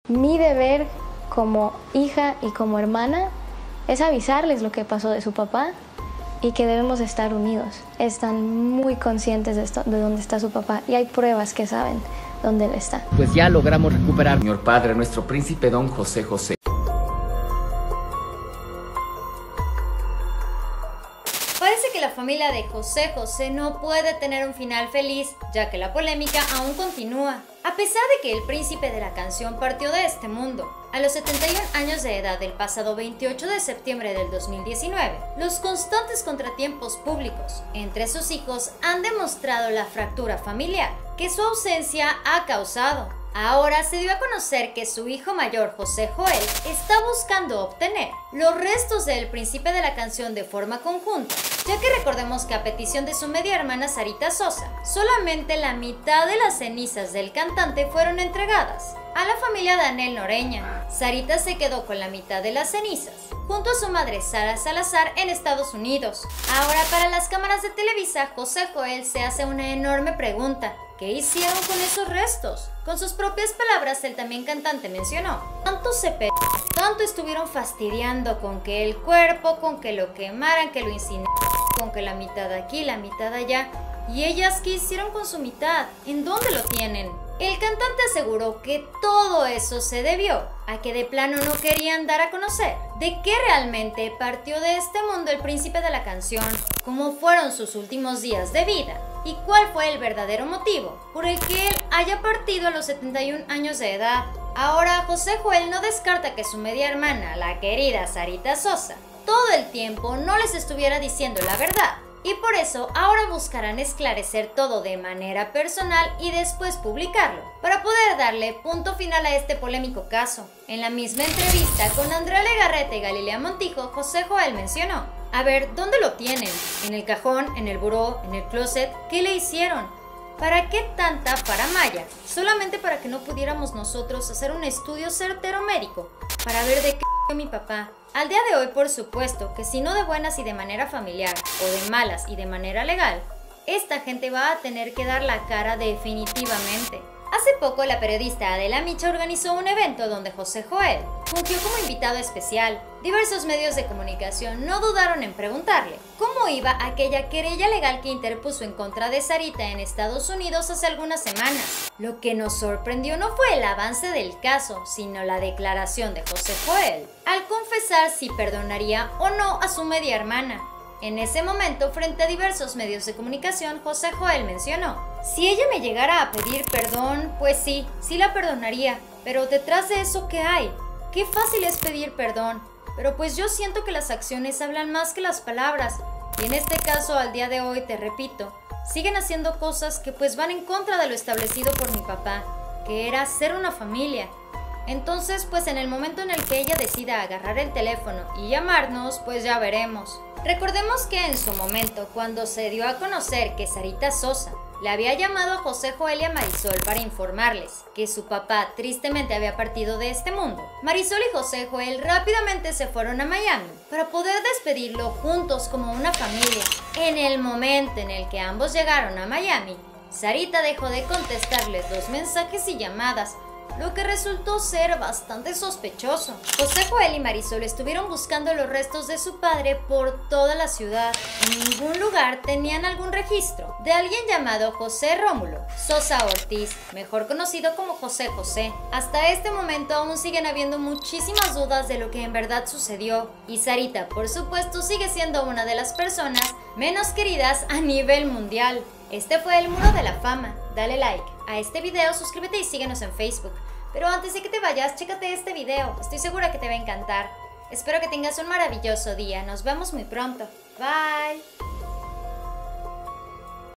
Mi deber como hija y como hermana es avisarles lo que pasó de su papá y que debemos estar unidos. Están muy conscientes de dónde está su papá y hay pruebas que saben dónde él está. Pues ya logramos recuperar, señor padre, nuestro príncipe don José José. Parece que la familia de José José no puede tener un final feliz, ya que la polémica aún continúa. A pesar de que el príncipe de la canción partió de este mundo a los 71 años de edad el pasado 28 de septiembre del 2019, los constantes contratiempos públicos entre sus hijos han demostrado la fractura familiar que su ausencia ha causado. Ahora se dio a conocer que su hijo mayor, José Joel, está buscando obtener los restos del príncipe de la canción de forma conjunta, ya que recordemos que a petición de su media hermana Sarita Sosa, solamente la mitad de las cenizas del cantante fueron entregadas a la familia de Anel Noreña. Sarita se quedó con la mitad de las cenizas, junto a su madre Sara Salazar en Estados Unidos. Ahora, para las cámaras de Televisa, José Joel se hace una enorme pregunta: ¿qué hicieron con esos restos? Con sus propias palabras, el también cantante mencionó: tanto tanto estuvieron fastidiando con que el cuerpo, con que lo quemaran, que lo incineraran, con que la mitad aquí, la mitad allá. ¿Y ellas qué hicieron con su mitad? ¿En dónde lo tienen? El cantante aseguró que todo eso se debió a que de plano no querían dar a conocer de qué realmente partió de este mundo el príncipe de la canción, cómo fueron sus últimos días de vida y cuál fue el verdadero motivo por el que él haya partido a los 71 años de edad. Ahora, José Joel no descarta que su media hermana, la querida Sarita Sosa, todo el tiempo no les estuviera diciendo la verdad. Y por eso ahora buscarán esclarecer todo de manera personal y después publicarlo, para poder darle punto final a este polémico caso. En la misma entrevista con Andrea Legarreta y Galilea Montijo, José Joel mencionó: a ver, ¿dónde lo tienen? ¿En el cajón? ¿En el buró? ¿En el closet? ¿Qué le hicieron? ¿Para qué tanta faramalla? Solamente para que no pudiéramos nosotros hacer un estudio certero médico para ver de qué mi papá. Al día de hoy, por supuesto, que si no de buenas y de manera familiar, o de malas y de manera legal, esta gente va a tener que dar la cara definitivamente. Hace poco, la periodista Adela Micha organizó un evento donde José Joel fungió como invitado especial. Diversos medios de comunicación no dudaron en preguntarle cómo iba aquella querella legal que interpuso en contra de Sarita en Estados Unidos hace algunas semanas. Lo que nos sorprendió no fue el avance del caso, sino la declaración de José Joel al confesar si perdonaría o no a su media hermana. En ese momento, frente a diversos medios de comunicación, José Joel mencionó: si ella me llegara a pedir perdón, pues sí la perdonaría, pero detrás de eso, ¿qué hay? Qué fácil es pedir perdón, pero pues yo siento que las acciones hablan más que las palabras, y en este caso, al día de hoy, te repito, siguen haciendo cosas que pues van en contra de lo establecido por mi papá, que era ser una familia. Entonces, pues en el momento en el que ella decida agarrar el teléfono y llamarnos, pues ya veremos. Recordemos que en su momento, cuando se dio a conocer que Sarita Sosa le había llamado a José Joel y a Marisol para informarles que su papá tristemente había partido de este mundo, Marisol y José Joel rápidamente se fueron a Miami para poder despedirlo juntos como una familia. En el momento en el que ambos llegaron a Miami, Sarita dejó de contestarles los mensajes y llamadas, lo que resultó ser bastante sospechoso. José Joel y Marisol estuvieron buscando los restos de su padre por toda la ciudad. En ningún lugar tenían algún registro de alguien llamado José Rómulo Sosa Ortiz, mejor conocido como José José. Hasta este momento aún siguen habiendo muchísimas dudas de lo que en verdad sucedió, y Sarita, por supuesto, sigue siendo una de las personas menos queridas a nivel mundial. Este fue el Muro de la Fama. Dale like a este video, suscríbete y síguenos en Facebook. Pero antes de que te vayas, chécate este video, estoy segura que te va a encantar. Espero que tengas un maravilloso día, nos vemos muy pronto. Bye.